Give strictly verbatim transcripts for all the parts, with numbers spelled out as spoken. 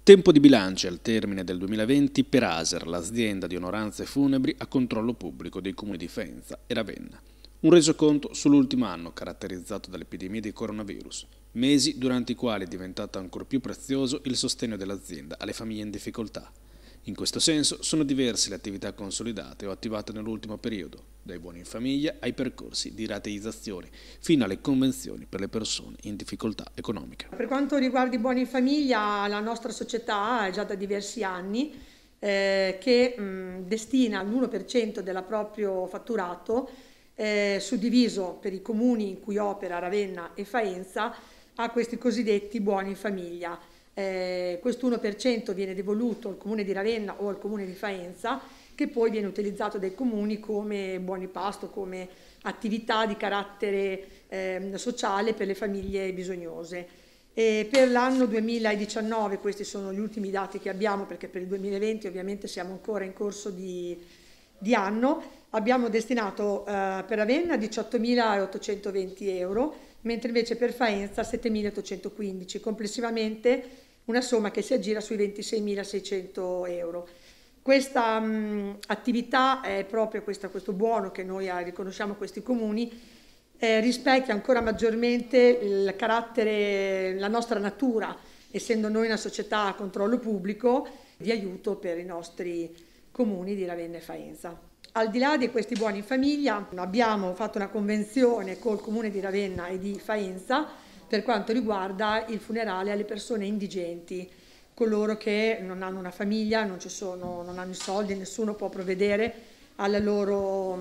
Tempo di bilancio al termine del duemilaventi per Aser, l'azienda di onoranze funebri a controllo pubblico dei comuni di Faenza e Ravenna. Un resoconto sull'ultimo anno caratterizzato dall'epidemia di coronavirus, mesi durante i quali è diventato ancor più prezioso il sostegno dell'azienda alle famiglie in difficoltà. In questo senso sono diverse le attività consolidate o attivate nell'ultimo periodo, dai buoni in famiglia ai percorsi di rateizzazione, fino alle convenzioni per le persone in difficoltà economica. Per quanto riguarda i buoni in famiglia, la nostra società è già da diversi anni eh, che mh, destina l'uno per cento del proprio fatturato, eh, suddiviso per i comuni in cui opera Ravenna e Faenza, a questi cosiddetti buoni in famiglia. Eh, questo uno per cento viene devoluto al comune di Ravenna o al comune di Faenza, che poi viene utilizzato dai comuni come buoni pasto, come attività di carattere eh, sociale per le famiglie bisognose. E per l'anno duemiladiciannove, questi sono gli ultimi dati che abbiamo, perché per il duemilaventi ovviamente siamo ancora in corso di, di anno, abbiamo destinato eh, per Ravenna diciottomilaottocentoventi euro, mentre invece per Faenza settemilaottocentoquindici, complessivamente una somma che si aggira sui ventiseimilaseicento euro. Questa mh, attività è proprio questa, questo buono che noi riconosciamo a questi comuni, eh, rispecchia ancora maggiormente il carattere, la nostra natura, essendo noi una società a controllo pubblico, di aiuto per i nostri comuni di Ravenna e Faenza. Al di là di questi buoni in famiglia, abbiamo fatto una convenzione col comune di Ravenna e di Faenza per quanto riguarda il funerale alle persone indigenti, coloro che non hanno una famiglia, non, ci sono, non hanno i soldi, nessuno può provvedere alla loro,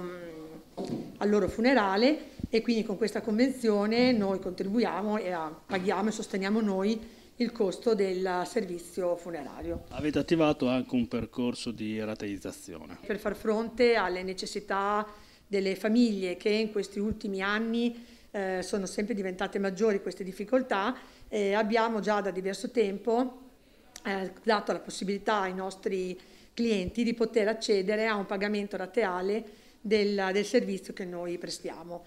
al loro funerale, e quindi con questa convenzione noi contribuiamo e paghiamo e sosteniamo noi il costo del servizio funerario. Avete attivato anche un percorso di rateizzazione per far fronte alle necessità delle famiglie che in questi ultimi anni eh, sono sempre diventate maggiori queste difficoltà. Eh, abbiamo già da diverso tempo eh, dato la possibilità ai nostri clienti di poter accedere a un pagamento rateale del, del servizio che noi prestiamo.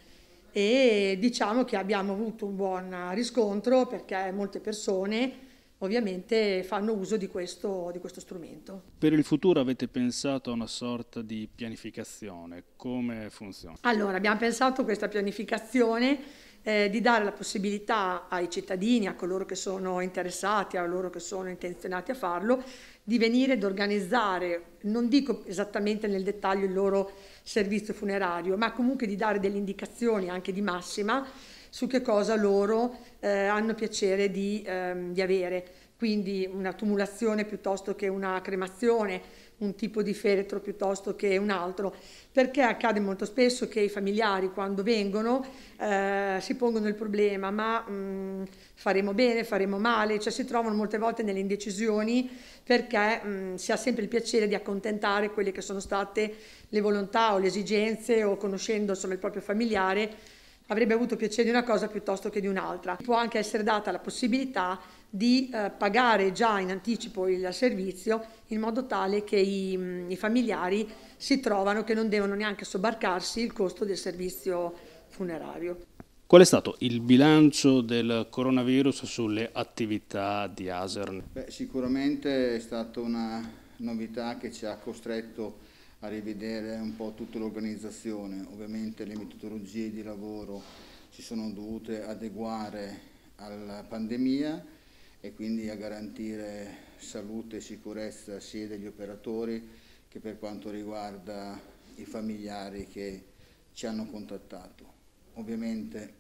E diciamo che abbiamo avuto un buon riscontro, perché molte persone ovviamente fanno uso di questo, di questo strumento. Per il futuro avete pensato a una sorta di pianificazione, come funziona? Allora, abbiamo pensato a questa pianificazione eh, di dare la possibilità ai cittadini, a coloro che sono interessati, a coloro che sono intenzionati a farlo, di venire ad organizzare, non dico esattamente nel dettaglio il loro servizio funerario, ma comunque di dare delle indicazioni anche di massima su che cosa loro eh, hanno piacere di, ehm, di avere. Quindi una tumulazione piuttosto che una cremazione, un tipo di feretro piuttosto che un altro, perché accade molto spesso che i familiari, quando vengono, eh, si pongono il problema: ma mh, faremo bene, faremo male, cioè si trovano molte volte nelle indecisioni, perché mh, si ha sempre il piacere di accontentare quelle che sono state le volontà o le esigenze, o conoscendo insomma il proprio familiare avrebbe avuto piacere di una cosa piuttosto che di un'altra. Può anche essere data la possibilità di eh, pagare già in anticipo il servizio, in modo tale che i, i familiari si trovano che non devono neanche sobbarcarsi il costo del servizio funerario. Qual è stato il bilancio del coronavirus sulle attività di Aser? Beh, sicuramente è stata una novità che ci ha costretto a rivedere un po' tutta l'organizzazione. Ovviamente le metodologie di lavoro si sono dovute adeguare alla pandemia e quindi a garantire salute e sicurezza sia degli operatori che per quanto riguarda i familiari che ci hanno contattato. Ovviamente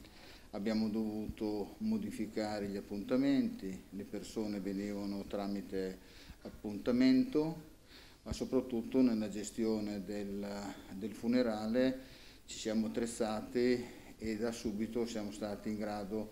abbiamo dovuto modificare gli appuntamenti, le persone venivano tramite appuntamento, ma soprattutto nella gestione del, del funerale ci siamo attrezzati e da subito siamo stati in grado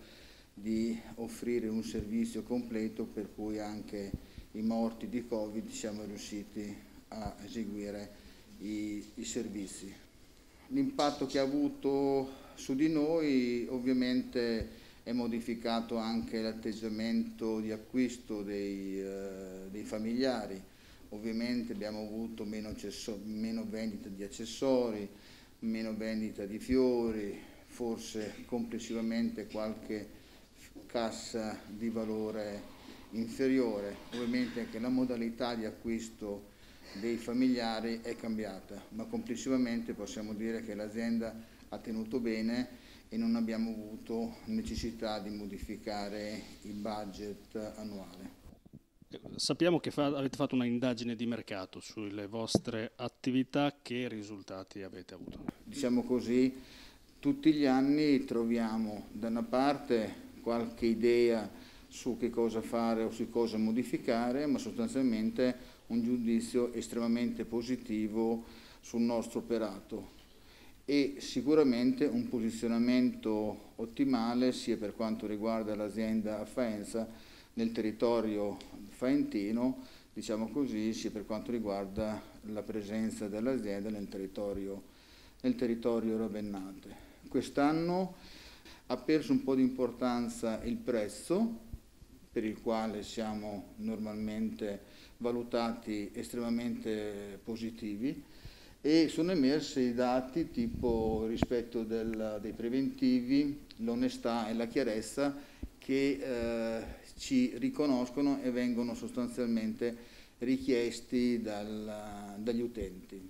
di offrire un servizio completo, per cui anche i morti di Covid siamo riusciti a eseguire i, i servizi. L'impatto che ha avuto su di noi ovviamente è modificato anche l'atteggiamento di acquisto dei, eh, dei familiari. Ovviamente abbiamo avuto meno, meno vendita di accessori, meno vendita di fiori, forse complessivamente qualche cassa di valore inferiore, ovviamente anche la modalità di acquisto dei familiari è cambiata, ma complessivamente possiamo dire che l'azienda ha tenuto bene e non abbiamo avuto necessità di modificare il budget annuale. Sappiamo che fa, avete fatto una indagine di mercato sulle vostre attività, che risultati avete avuto? Diciamo così, tutti gli anni troviamo da una parte qualche idea su che cosa fare o su cosa modificare, ma sostanzialmente un giudizio estremamente positivo sul nostro operato e sicuramente un posizionamento ottimale sia per quanto riguarda l'azienda Faenza nel territorio faentino, diciamo così, sia per quanto riguarda la presenza dell'azienda nel territorio, nel territorio ravennate. Quest'anno ha perso un po' di importanza il prezzo, per il quale siamo normalmente valutati estremamente positivi, e sono emersi i dati tipo rispetto del, dei preventivi, l'onestà e la chiarezza che eh, ci riconoscono e vengono sostanzialmente richiesti dal, dagli utenti.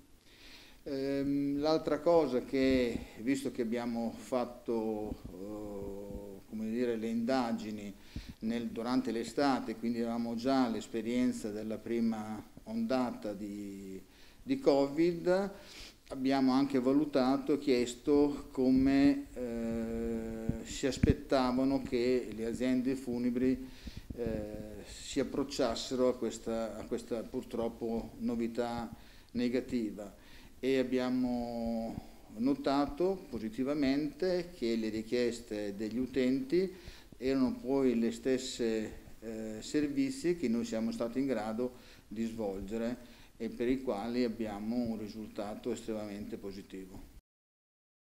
Ehm, l'altra cosa che, visto che abbiamo fatto eh, come dire, le indagini nel, durante l'estate, quindi avevamo già l'esperienza della prima ondata di, di Covid, abbiamo anche valutato e chiesto come eh, si aspettavano che le aziende funebri eh, si approcciassero a questa, a questa purtroppo novità negativa, e abbiamo notato positivamente che le richieste degli utenti erano poi le stesse eh, servizi che noi siamo stati in grado di svolgere e per i quali abbiamo un risultato estremamente positivo.